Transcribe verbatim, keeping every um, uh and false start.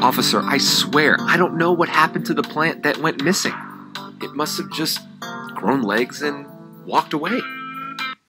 Officer, I swear, I don't know what happened to the plant that went missing. It must have just grown legs and walked away.